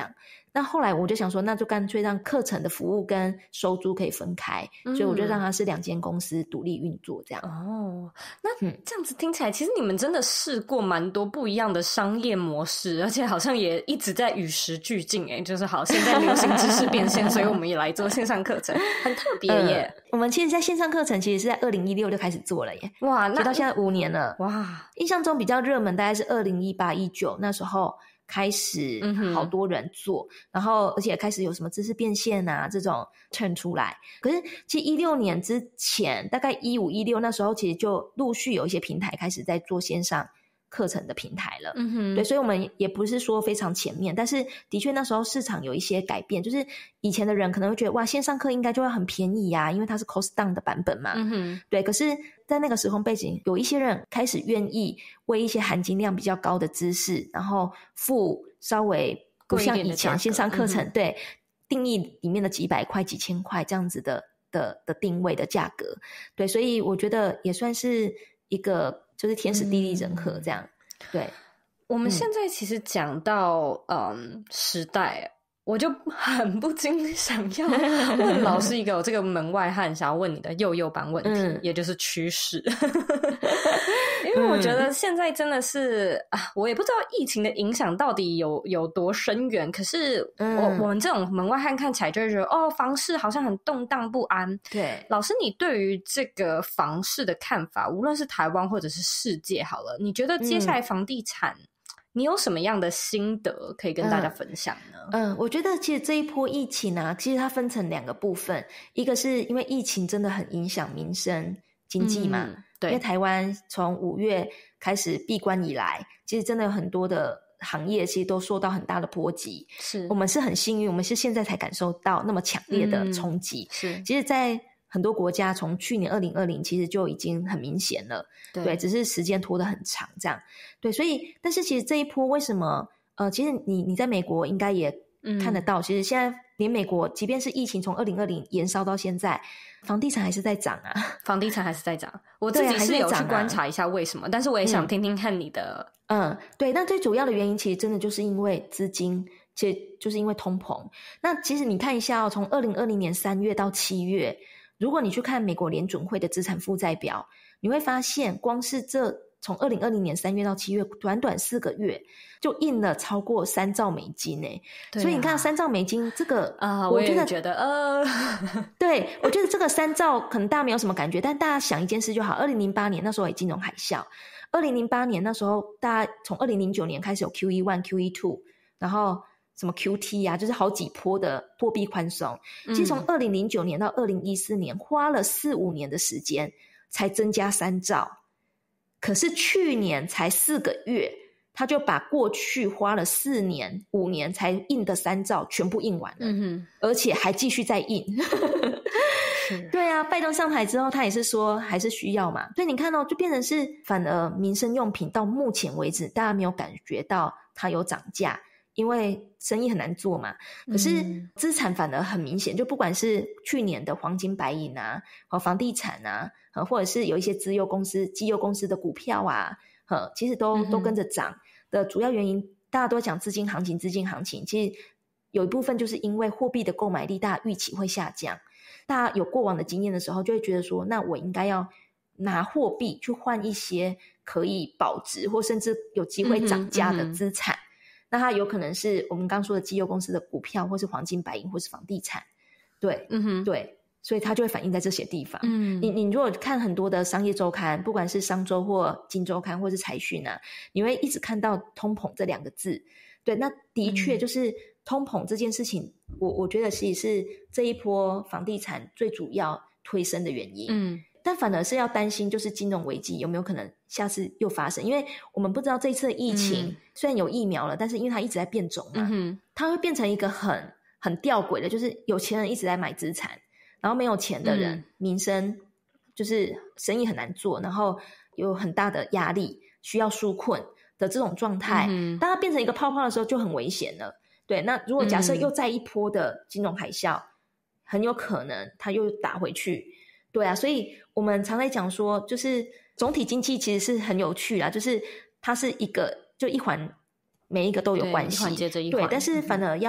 那后来我就想说，那就干脆让课程的服务跟收租可以分开，嗯、所以我就让它是两间公司独立运作这样。 哦，那这样子听起来，其实你们真的试过蛮多不一样的商业模式，而且好像也一直在与时俱进诶，就是好，现在流行知识变现，所以我们也来做线上课程，很特别耶、呃。 我们其实在线上课程其实是在二零一六就开始做了耶， 哇，那到现在五年了。 哇， 印象中比较热门大概是二零一八、一九那时候。开始好多人做、嗯、然后而且开始有什么知识变现啊这种撑出来。可是其实一六年之前大概一五一六那时候其实就陆续有一些平台开始在做线上课程的平台了，嗯哼，对，所以我们也不是说非常前面，但是的确那时候市场有一些改变，就是以前的人可能会觉得哇线上课应该就会很便宜啊，因为它是 cost down 的版本嘛，嗯哼，对，可是在那个时空背景有一些人开始愿意为一些含金量比较高的知识然后付稍微不像以前线上课程、嗯、对定义里面的几百块几千块这样子的的的定位的价格，对，所以我觉得也算是一个就是天时地利人和这样、嗯、对。 我们现在其实讲到 嗯, 嗯时代，我就很不禁想要问老师一个我这个门外汉想要问你的幼幼班问题、嗯、也就是趋势因为我觉得现在真的是、嗯、啊，我也不知道疫情的影响到底有有多深远，可是我、嗯、我们这种门外汉看起来就会觉得哦，房市好像很动荡不安。 对， 老师你对于这个房市的看法，无论是台湾或者是世界好了，你觉得接下来房地产、嗯你有什么样的心得可以跟大家分享呢？ 嗯, 嗯我觉得其实这一波疫情啊，其实它分成两个部分，一个是因为疫情真的很影响民生经济嘛、嗯、对，因为台湾从五月开始闭关以来，其实真的有很多的行业其实都受到很大的波及，是我们是很幸运，我们是现在才感受到那么强烈的冲击、嗯、是其实在很多国家从去年二零二零其实就已经很明显了， 对, 对，只是时间拖得很长这样，对，所以但是其实这一波为什么呃，其实你你在美国应该也看得到、嗯、其实现在连美国即便是疫情从二零二零延烧到现在，房地产还是在涨啊， 房地产还是在涨，我自己是有去观察一下为什么、啊、但是我也想听听看你的嗯, 嗯对，那最主要的原因其实真的就是因为资金，其实就是因为通膨。那其实你看一下哦，从二零二零年三月到七月，如果你去看美国联准会的资产负债表，你会发现光是这从二零二零年三月到七月短短四个月就印了超过三兆美金耶、啊、所以你看三兆美金这个啊，我也觉得呃， 对，我觉得这个三兆可能大家没有什么感觉，但大家想一件事就好，二零零八年那时候有金融海啸，二零零八年那时候大家从二零零九年开始有 Q E 一 Q E 二 然后什么 Q T 啊，就是好几波的货币宽松、嗯、其实从二零零九年到二零一四年花了四五年的时间才增加三兆，可是去年才四个月他就把过去花了四年五年才印的三兆全部印完了、嗯、哼而且还继续再印对啊，拜登上台之后他也是说还是需要嘛，所以你看到、哦、就变成是反而民生用品到目前为止大家没有感觉到它有涨价，因为生意很难做嘛，可是资产反而很明显，就不管是去年的黄金白银啊，房地产啊，或者是有一些资优公司绩优公司的股票啊，其实都都跟着涨的主要原因，大家都讲资金行情资金行情，其实有一部分就是因为货币的购买力大家预期会下降，大家有过往的经验的时候就会觉得说，那我应该要拿货币去换一些可以保值或甚至有机会涨价的资产、嗯嗯嗯，那它有可能是我们刚说的绩优公司的股票，或是黄金白银，或是房地产，对，嗯哼，对，所以它就会反映在这些地方。嗯，你你如果看很多的商业周刊，不管是商周或金周刊或是财讯啊，你会一直看到通膨这两个字。对，那的确就是通膨这件事情，嗯、我我觉得其实是这一波房地产最主要推升的原因。嗯。但反而是要担心就是金融危机有没有可能下次又发生，因为我们不知道这一次的疫情、嗯、虽然有疫苗了，但是因为它一直在变种嘛、嗯、它会变成一个很很吊诡的，就是有钱人一直在买资产，然后没有钱的人、嗯、民生就是生意很难做，然后有很大的压力需要纾困的这种状态、嗯、当它变成一个泡泡的时候就很危险了。对，那如果假设又再一波的金融海啸、嗯、很有可能它又打回去。对啊，所以我们常在讲说，就是总体经济其实是很有趣啦，就是它是一个就一环，每一个都有关系， 一环接着一环。 对，但是反而要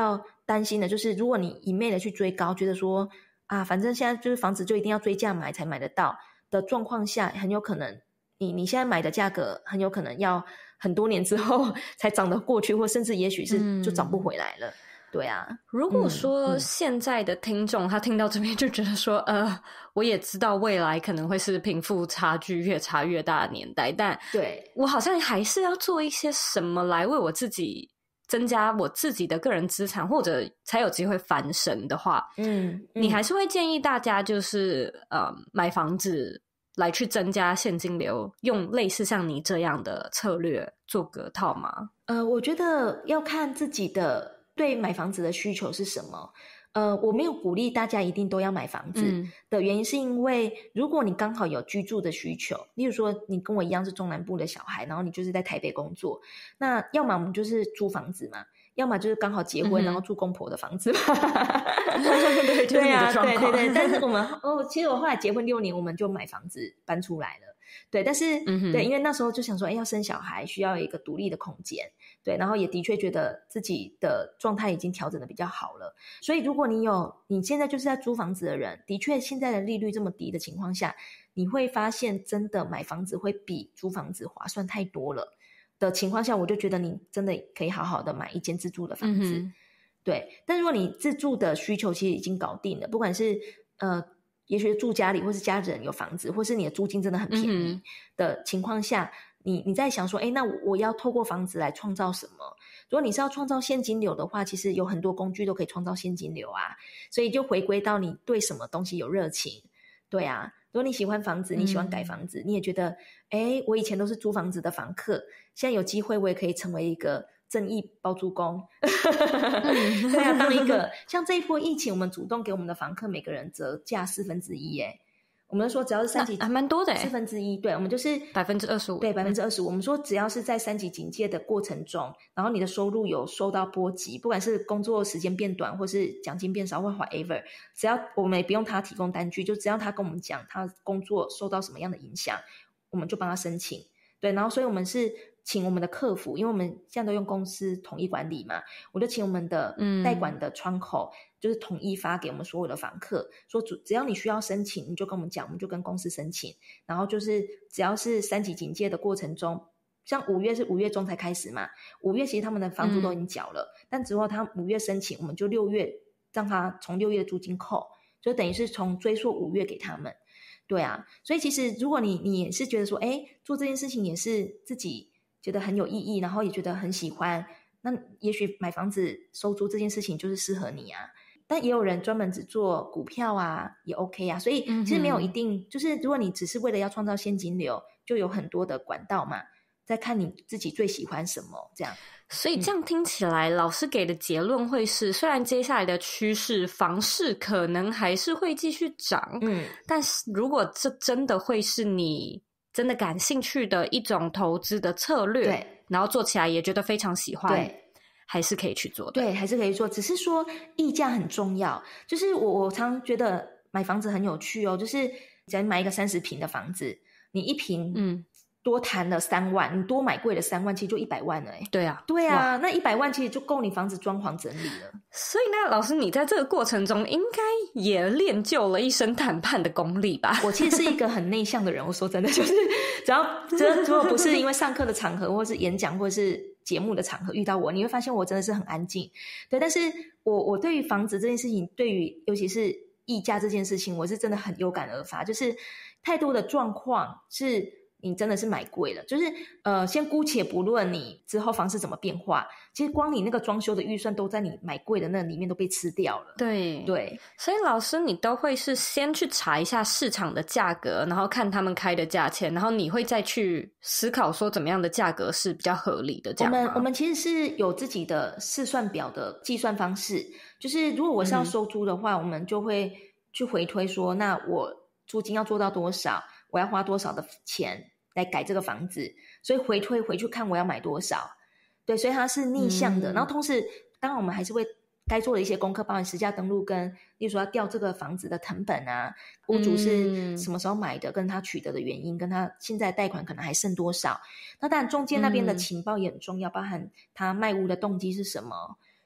担心的就是如果你一昧的去追高，觉得说啊反正现在就是房子就一定要追价买才买得到的状况下，很有可能你你现在买的价格很有可能要很多年之后才涨得过去，或甚至也许是就涨不回来了、嗯、对啊。 如果说现在的听众、嗯、他听到这边就觉得说呃，我也知道未来可能会是贫富差距越差越大的年代，但对我好像还是要做一些什么来为我自己增加我自己的个人资产，或者才有机会翻身的话， 嗯, 嗯你还是会建议大家就是呃买房子来去增加现金流，用类似像你这样的策略做隔套吗？ 呃，我觉得要看自己的对买房子的需求是什么。呃，我没有鼓励大家一定都要买房子的原因是因为如果你刚好有居住的需求，例如说你跟我一样是中南部的小孩，然后你就是在台北工作，那要么我们就是租房子嘛，要么就是刚好结婚、嗯、然后住公婆的房子嘛对, 对啊对对对，但是我们哦，其实我后来结婚六年我们就买房子搬出来了，对，但是、嗯、对，因为那时候就想说哎，要生小孩需要一个独立的空间，对，然后也的确觉得自己的状态已经调整的比较好了，所以如果你有你现在就是在租房子的人，的确现在的利率这么低的情况下，你会发现真的买房子会比租房子划算太多了的情况下，我就觉得你真的可以好好的买一间自住的房子、嗯、对。但如果你自住的需求其实已经搞定了，不管是呃也许住家里或是家人有房子，或是你的租金真的很便宜的情况下、嗯、你你在想说哎，那我要透过房子来创造什么，如果你是要创造现金流的话，其实有很多工具都可以创造现金流啊，所以就回归到你对什么东西有热情。对啊，如果你喜欢房子，你喜欢改房子、嗯、你也觉得哎，我以前都是租房子的房客，现在有机会我也可以成为一个正义包租公对啊，当一个像这一波疫情我们主动给我们的房客每个人折价四分之一耶，我们说只要是三级还蛮多的四分之一，对，我们就是百分之二十五， 对百分之二十五。我们说只要是在三级警戒的过程中，然后你的收入有受到波及，不管是工作时间变短，或是奖金变少，或 whatever， 只要我们也不用他提供单据，就只要他跟我们讲他工作受到什么样的影响，我们就帮他申请。对，然后所以我们是请我们的客服，因为我们现在都用公司统一管理嘛，我就请我们的代管的窗口、嗯、就是统一发给我们所有的房客，说只要你需要申请你就跟我们讲，我们就跟公司申请，然后就是只要是三级警戒的过程中，像五月是五月中才开始嘛，五月其实他们的房租都已经缴了、嗯、但之后他五月申请，我们就六月让他从六月租金扣，就等于是从追溯五月给他们。对啊，所以其实如果你你也是觉得说哎，做这件事情也是自己觉得很有意义，然后也觉得很喜欢，那也许买房子收租这件事情就是适合你啊。但也有人专门只做股票啊，也 OK 啊，所以其实没有一定、嗯、就是如果你只是为了要创造现金流，就有很多的管道嘛，再看你自己最喜欢什么这样。 所以这样听起来、嗯、老师给的结论会是，虽然接下来的趋势房市可能还是会继续涨，嗯，但是如果这真的会是你真的感兴趣的一种投资的策略，对，然后做起来也觉得非常喜欢，对，还是可以去做的。 对，还是可以做，只是说溢价很重要。就是我我常觉得买房子很有趣哦，就是只要买一个三十平的房子，你一平嗯多谈了三万，你多买贵了三万，其实就一百万了哎。 对啊， 对啊，那一百万其实就够你房子装潢整理了。 所以呢，老师你在这个过程中应该也练就了一身谈判的功力吧？ 我其实是一个很内向的人，我说真的，就是只要只要如果不是因为上课的场合，或是演讲，或是节目的场合遇到我，你会发现我真的是很安静。对，但是我我对于房子这件事情，对于尤其是溢价这件事情，我是真的很有感而发，就是太多的状况是你真的是买贵了，就是呃，先姑且不论你之后房市怎么变化，其实光你那个装修的预算都在你买贵的那里面都被吃掉了。 对对， 所以老师你都会是先去查一下市场的价格，然后看他们开的价钱，然后你会再去思考说怎么样的价格是比较合理的，这样吗？ 我们我们其实是有自己的试算表的计算方式，就是如果我是要收租的话、嗯、我们就会去回推说，那我租金要做到多少，我要花多少的钱来改这个房子，所以回推回去看我要买多少。对，所以它是逆向的、嗯、然后同时当然我们还是会该做的一些功课，包含实价登录跟例如说要调这个房子的成本啊，屋主是什么时候买的、嗯、跟他取得的原因，跟他现在贷款可能还剩多少，那当然中间那边的情报也很重要、嗯、包含他卖屋的动机是什么，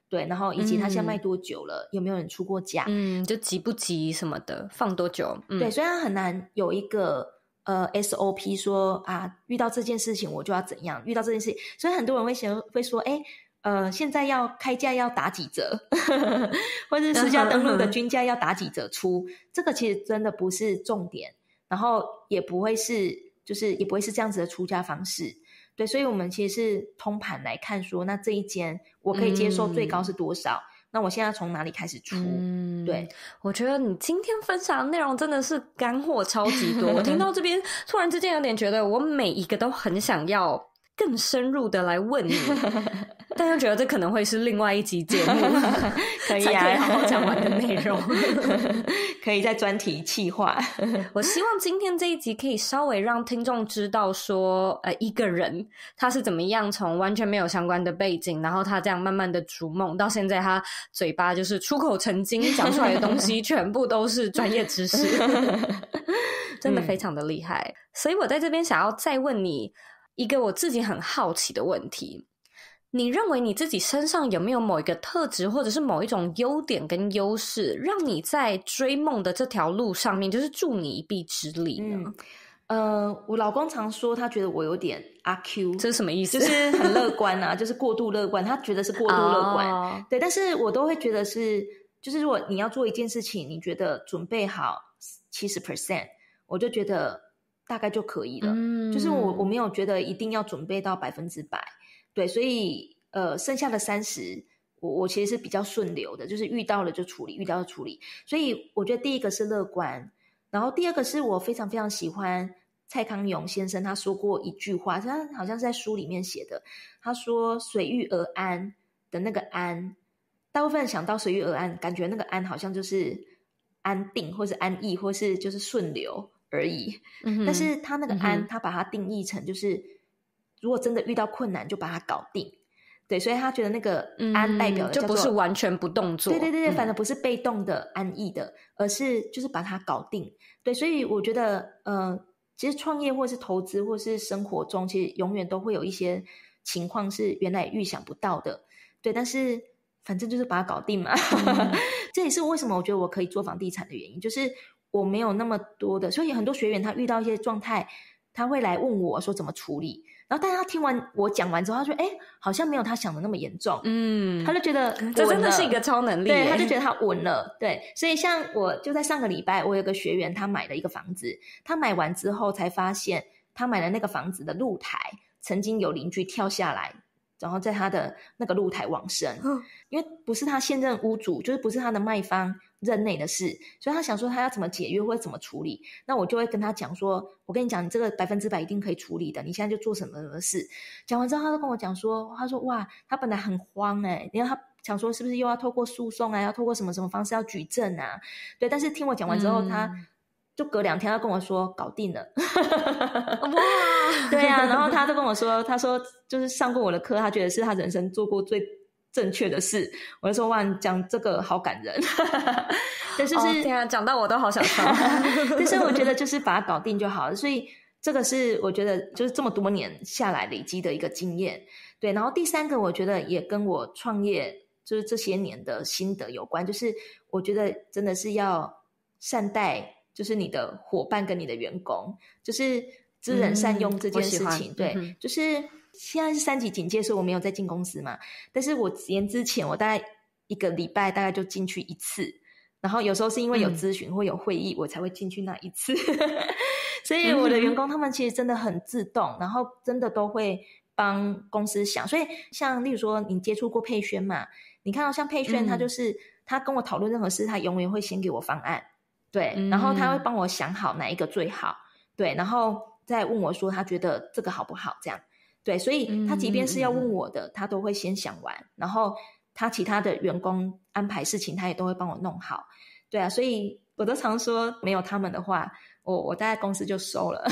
对，然后以及他现在卖多久了、嗯、有没有人出过价， 嗯，就急不急什么的，放多久、嗯、 对，所以他很难有一个呃 S O P 说啊，遇到这件事情我就要怎样，遇到这件事情，所以很多人会想会说诶呃，现在要开价要打几折或是实价登录的均价要打几折出这个其实真的不是重点，然后也不会是就是也不会是这样子的出价方式，对，所以我们其实是通盘来看说，那这一间我可以接受最高是多少、嗯、那我现在从哪里开始出、嗯、对， 我觉得你今天分享的内容真的是干货超级多我听到这边突然之间有点觉得我每一个都很想要更深入的来问你但又觉得这可能会是另外一集节目可以啊， 才可以好好讲完的内容可以在专题企划我希望今天这一集可以稍微让听众知道说呃，一个人他是怎么样从完全没有相关的背景，然后他这样慢慢的逐梦到现在他嘴巴就是出口成金，讲出来的东西全部都是专业知识真的非常的厉害、嗯、所以我在这边想要再问你一个我自己很好奇的问题，你认为你自己身上有没有某一个特质或者是某一种优点跟优势让你在追梦的这条路上面就是助你一臂之力呢、 嗯呃，我老公常说他觉得我有点阿 Q， 这是什么意思？ 就是很乐观啊就是过度乐观，他觉得是过度乐观、oh. 对，但是我都会觉得是就是如果你要做一件事情你觉得准备好 百分之七十 我就觉得大概就可以了、嗯、就是我我没有觉得一定要准备到百分之百，对，所以呃剩下的三十我我其实是比较顺流的，就是遇到了就处理，遇到了处理，所以我觉得第一个是乐观，然后第二个是我非常非常喜欢蔡康永先生他说过一句话，他好像是在书里面写的，他说随遇而安的那个安，大部分人想到随遇而安感觉那个安好像就是安定或是安逸或是就是顺流而已、嗯、但是他那个安、嗯、他把它定义成就是如果真的遇到困难就把它搞定，对，所以他觉得那个安代表的叫做、 嗯、就不是完全不动作， 对对对、嗯、反正不是被动的安逸的，而是就是把它搞定，对，所以我觉得呃，其实创业或是投资或是生活中其实永远都会有一些情况是原来预想不到的，对，但是反正就是把它搞定嘛、嗯、这也是为什么我觉得我可以做房地产的原因，就是我没有那么多的，所以很多学员他遇到一些状态他会来问我说怎么处理，然后但是他听完我讲完之后他说哎，好像没有他想的那么严重，嗯，他就觉得这真的是一个超能力， 对，他就觉得他稳了，对，所以像我就在上个礼拜我有个学员他买了一个房子，他买完之后才发现他买了那个房子的露台曾经有邻居跳下来然后在他的那个露台往生、嗯、因为不是他现任屋主，就是不是他的卖方任内的事，所以他想说他要怎么解约或者怎么处理，那我就会跟他讲说我跟你讲你这个百分之百一定可以处理的，你现在就做什么什么事，讲完之后他就跟我讲说他说哇他本来很慌欸，因为他想说是不是又要透过诉讼啊，要透过什么什么方式要举证啊，对，但是听我讲完之后、嗯、他就隔两天他跟我说搞定了哇对啊，然后他就跟我说他说就是上过我的课，他觉得是他人生做过最正确的事，我就说哇你讲这个好感人但是是、哦、 天啊讲到我都好想笑但是我觉得就是把它搞定就好了，所以这个是我觉得就是这么多年下来累积的一个经验，对，然后第三个我觉得也跟我创业就是这些年的心得有关，就是我觉得真的是要善待就是你的伙伴跟你的员工，就是知人善用这件事情、嗯、对、嗯、就是现在是三级警戒所以我没有再进公司嘛，但是我年之前我大概一个礼拜大概就进去一次，然后有时候是因为有咨询或有会议、嗯、我才会进去那一次所以我的员工他们其实真的很自动，然后真的都会帮公司想，所以像例如说你接触过佩轩嘛，你看到像佩轩他就是、嗯、他跟我讨论任何事他永远会先给我方案，对、嗯、然后他会帮我想好哪一个最好，对，然后再问我说他觉得这个好不好这样，对，所以他即便是要问我的、嗯、他都会先想完，然后他其他的员工安排事情他也都会帮我弄好，对啊，所以我都常说没有他们的话我我大概公司就收了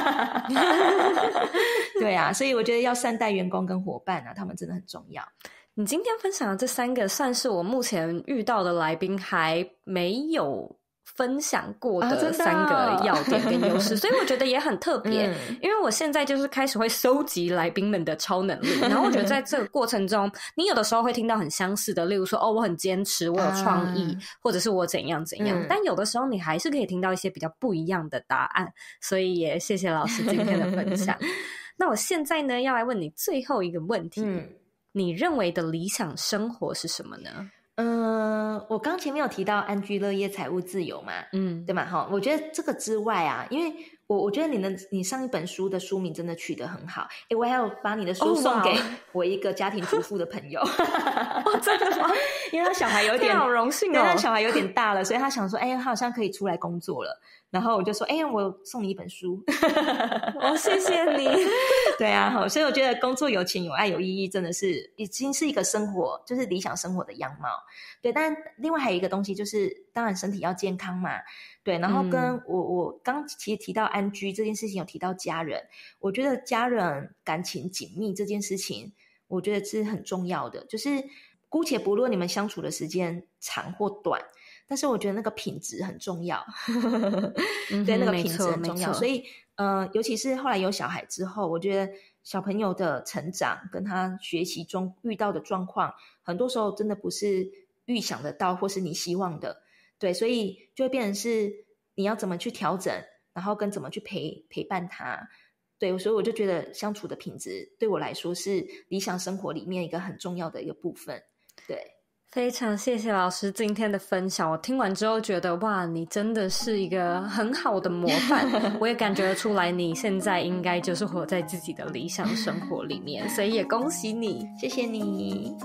对啊，所以我觉得要善待员工跟伙伴啊，他们真的很重要。 你今天分享的这三个算是我目前遇到的来宾还没有分享过啊的三个要点跟优势，所以我觉得也很特别、 嗯、 因为我现在就是开始会收集来宾们的超能力，然后我觉得在这个过程中你有的时候会听到很相似的，例如说哦我很坚持，我有创意、啊、或者是我怎样怎样、嗯、但有的时候你还是可以听到一些比较不一样的答案，所以也谢谢老师今天的分享那我现在呢要来问你最后一个问题、嗯、你认为的理想生活是什么呢？ 嗯、呃，我刚前面有提到安居乐业财务自由嘛，嗯，对吗？哈，我觉得这个之外啊，因为我我觉得你的你上一本书的书名真的取得很好，诶，我还要把你的书送给我一个家庭主妇的朋友， 哦，真的吗？ 因为他小孩有点好荣幸哦， 对，他小孩有点大了，所以他想说，哎，他好像可以出来工作了。然后我就说，哎，我送你一本书， 哦，谢谢你。 对啊，所以我觉得工作有情有爱有意义，真的是已经是一个生活，就是理想生活的样貌。对，但另外还有一个东西就是，当然身体要健康嘛。对，然后跟我、嗯、我刚其实提到安居这件事情，有提到家人，我觉得家人感情紧密这件事情，我觉得是很重要的。就是姑且不论你们相处的时间长或短。但是我觉得那个品质很重要对，那个品质很重要，所以呃，尤其是后来有小孩之后，我觉得小朋友的成长跟他学习中遇到的状况，很多时候真的不是预想得到或是你希望的，对，所以就会变成是你要怎么去调整，然后跟怎么去陪陪伴他，对，所以我就觉得相处的品质对我来说是理想生活里面一个很重要的一个部分，对。 非常谢谢老师今天的分享，我听完之后觉得哇，你真的是一个很好的模范我也感觉得出来你现在应该就是活在自己的理想生活里面，所以也恭喜你， 谢谢你。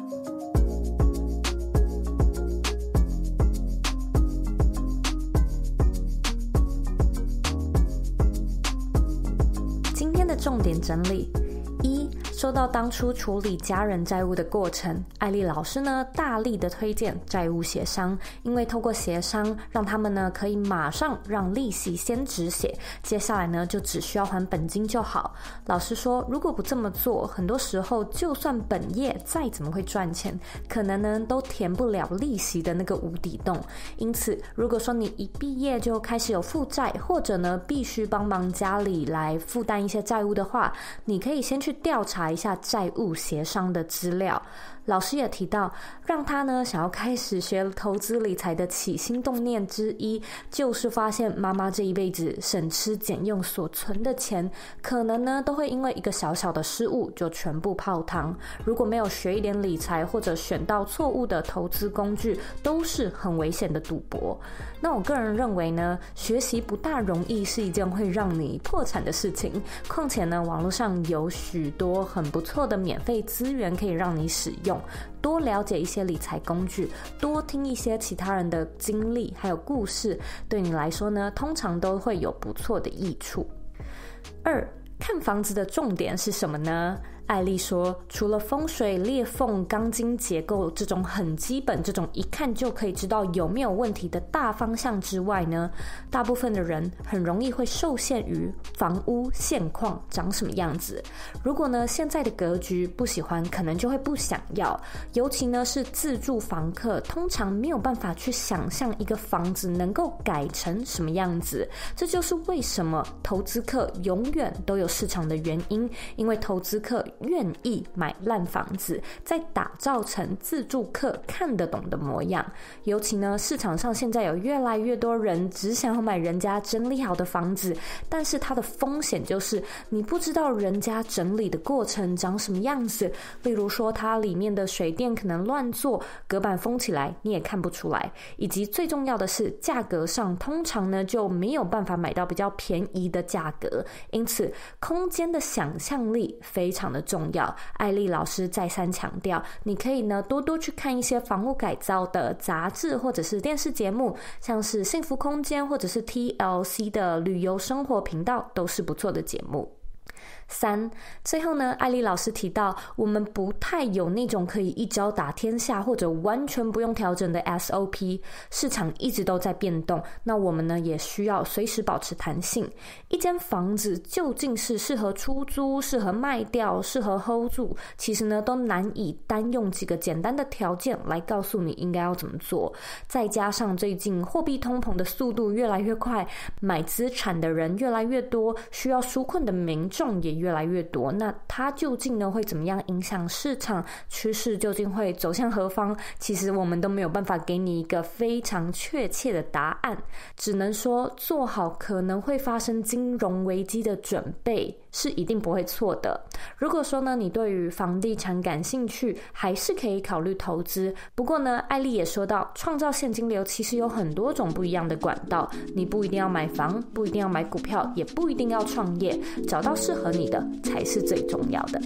今天的重点整理一，说到当初处理家人债务的过程，艾丽老师呢大力的推荐债务协商，因为透过协商让他们呢可以马上让利息先止血，接下来呢就只需要还本金就好。老师说如果不这么做，很多时候就算本业再怎么会赚钱，可能呢都填不了利息的那个无底洞。因此如果说你一毕业就开始有负债，或者呢必须帮忙家里来负担一些债务的话，你可以先去调查一下债务协商的资料。老师也提到，让他呢想要开始学投资理财的起心动念之一，就是发现妈妈这一辈子省吃俭用所存的钱，可能呢都会因为一个小小的失误就全部泡汤。如果没有学一点理财，或者选到错误的投资工具，都是很危险的赌博。那我个人认为呢，学习不大容易是一件会让你破产的事情，况且呢网络上有许多很不错的免费资源可以让你使用，多了解一些理财工具，多听一些其他人的经历还有故事，对你来说呢通常都会有不错的益处。二，看房子的重点是什么呢？艾丽说，除了风水、裂缝、钢筋结构这种很基本，这种一看就可以知道有没有问题的大方向之外呢，大部分的人很容易会受限于房屋现况长什么样子。如果呢现在的格局不喜欢，可能就会不想要。尤其呢是自住房客，通常没有办法去想象一个房子能够改成什么样子。这就是为什么投资客永远都有市场的原因，因为投资客愿意买烂房子，再打造成自住客看得懂的模样。尤其呢市场上现在有越来越多人只想要买人家整理好的房子，但是它的风险就是你不知道人家整理的过程长什么样子，例如说它里面的水电可能乱做，隔板封起来你也看不出来，以及最重要的是价格上通常呢就没有办法买到比较便宜的价格，因此空间的想象力非常的重要。艾丽老师再三强调，你可以呢多多去看一些房屋改造的杂志或者是电视节目，像是幸福空间或者是 T L C 的旅游生活频道都是不错的节目。 三，最后呢，艾莉老师提到，我们不太有那种可以一招打天下或者完全不用调整的 S O P， 市场一直都在变动，那我们呢也需要随时保持弹性。一间房子究竟是适合出租、适合卖掉、适合 hold 住，其实呢都难以单用几个简单的条件来告诉你应该要怎么做。再加上最近货币通膨的速度越来越快，买资产的人越来越多，需要纾困的民众也越来越多，那它究竟呢会怎么样影响市场趋势，究竟会走向何方，其实我们都没有办法给你一个非常确切的答案，只能说做好可能会发生金融危机的准备是一定不会错的。如果说呢你对于房地产感兴趣，还是可以考虑投资。不过呢，艾莉也说到，创造现金流其实有很多种不一样的管道，你不一定要买房，不一定要买股票，也不一定要创业，找到适合你的才是最重要的。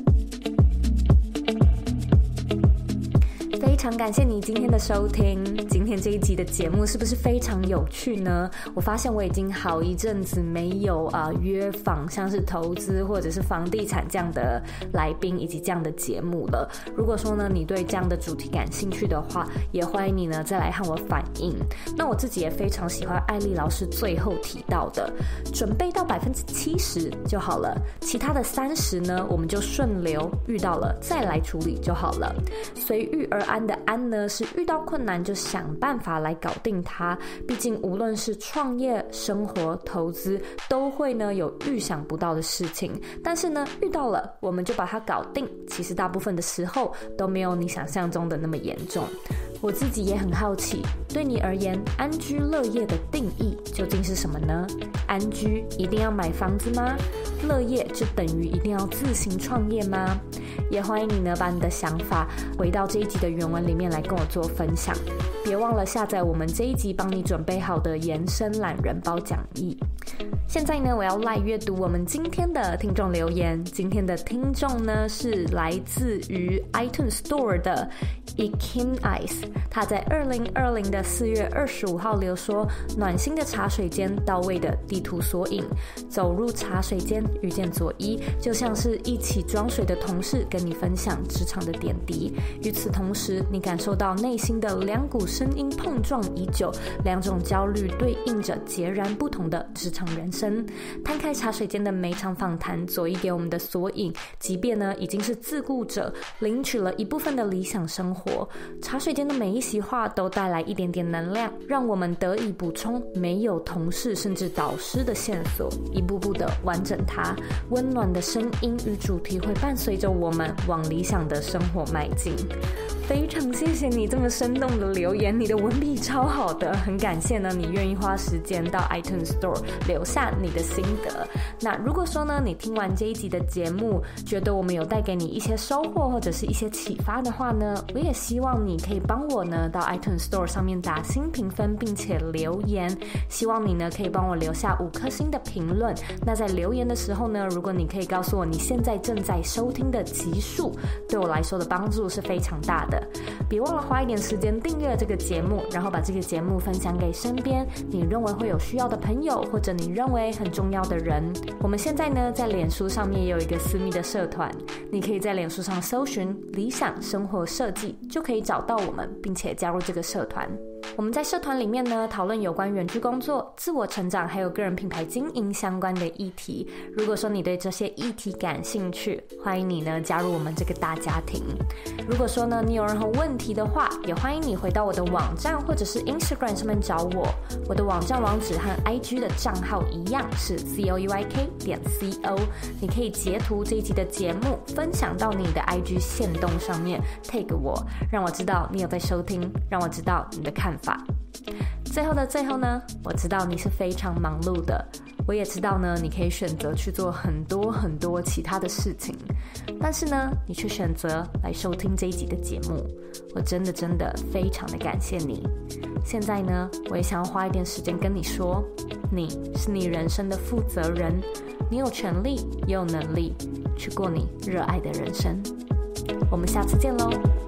非常感谢你今天的收听，今天这一集的节目是不是非常有趣呢？我发现我已经好一阵子没有、呃、约访像是投资或者是房地产这样的来宾以及这样的节目了。如果说呢你对这样的主题感兴趣的话，也欢迎你呢再来和我反映。那我自己也非常喜欢艾莉老师最后提到的，准备到百分之七十就好了，其他的三十呢我们就顺流，遇到了再来处理就好了。随遇而安的安呢，是遇到困难就想办法来搞定它。毕竟无论是创业、生活、投资，都会呢有预想不到的事情。但是呢，遇到了我们就把它搞定。其实大部分的时候都没有你想象中的那么严重。我自己也很好奇，对你而言，安居乐业的定义究竟是什么呢？安居一定要买房子吗？乐业就等于一定要自行创业吗？也欢迎你呢把你的想法回到这一集的原文里面来跟我做分享。别忘了下载我们这一集帮你准备好的延伸懒人包讲义。现在呢，我要来阅读我们今天的听众留言。今天的听众呢是来自于 iTunes Store 的 Ikin Ice， 他在二零二零的四月二十五号留说，暖心的茶水间，到位的地图索引，走入茶水间遇见佐伊，就像是一起装水的同事跟你分享职场的点滴。与此同时，你感受到内心的两股声音碰撞已久，两种焦虑对应着截然不同的职场人生。摊开茶水间的每场访谈，佐伊给我们的索引，即便呢已经是自雇者，领取了一部分的理想生活，茶水间的每一席话都带来一点点能量，让我们得以补充没有同事甚至导师的线索，一步步的完整它。温暖的声音与主题会伴随着我们往理想的生活迈进。非常谢谢你这么生动的留言，你的文笔超好的，很感谢呢你愿意花时间到 iTunes Store 留下你的心得。那如果说呢你听完这一集的节目，觉得我们有带给你一些收获或者是一些启发的话呢，我也希望你可以帮我呢到 iTunes Store 上面打新评分并且留言，希望你呢可以帮我留下五颗星的评论。那在留言的时候呢，如果你可以告诉我你现在正在收听的集数，对我来说的帮助是非常大的。别忘了花一点时间订阅这个节目，然后把这个节目分享给身边你认为会有需要的朋友，或者你认为很重要的人。我们现在呢在脸书上面也有一个私密的社团，你可以在脸书上搜寻理想生活设计，就可以找到我们并且加入这个社团。我们在社团里面呢讨论有关远距工作、自我成长还有个人品牌经营相关的议题。如果说你对这些议题感兴趣，欢迎你呢加入我们这个大家庭。如果说呢你有任何问题的话，也欢迎你回到我的网站或者是 Instagram 上面找我。我的网站网址和 I G 的账号一样是 C O U I K 点 C O， 你可以截图这一集的节目分享到你的 I G 限动上面 tag 我，让我知道你有在收听，让我知道你的看法。最后的最后呢，我知道你是非常忙碌的，我也知道呢你可以选择去做很多很多其他的事情，但是呢你却选择来收听这一集的节目，我真的真的非常的感谢你。现在呢我也想要花一点时间跟你说，你是你人生的负责人，你有权利也有能力去过你热爱的人生。我们下次见咯。